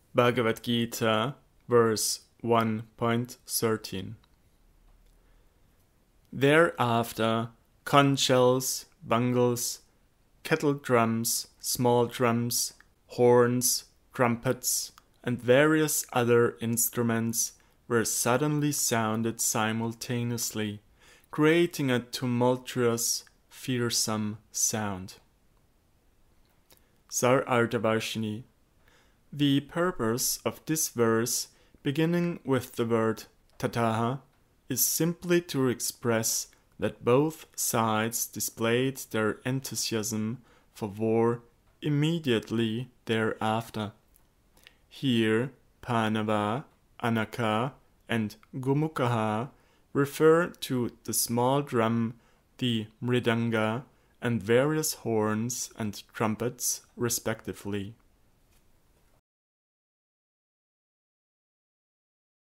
Bhagavad Gita, verse 1.13. Thereafter, conch shells, bungles, kettle drums, small drums, horns, trumpets, and various other instruments were suddenly sounded simultaneously, creating a tumultuous, fearsome sound. Sarartha-varshini. The purpose of this verse, beginning with the word tataha, is simply to express that both sides displayed their enthusiasm for war immediately thereafter. Here, Panava, Anaka, and Gumukaha refer to the small drum, the mridanga, and various horns and trumpets, respectively.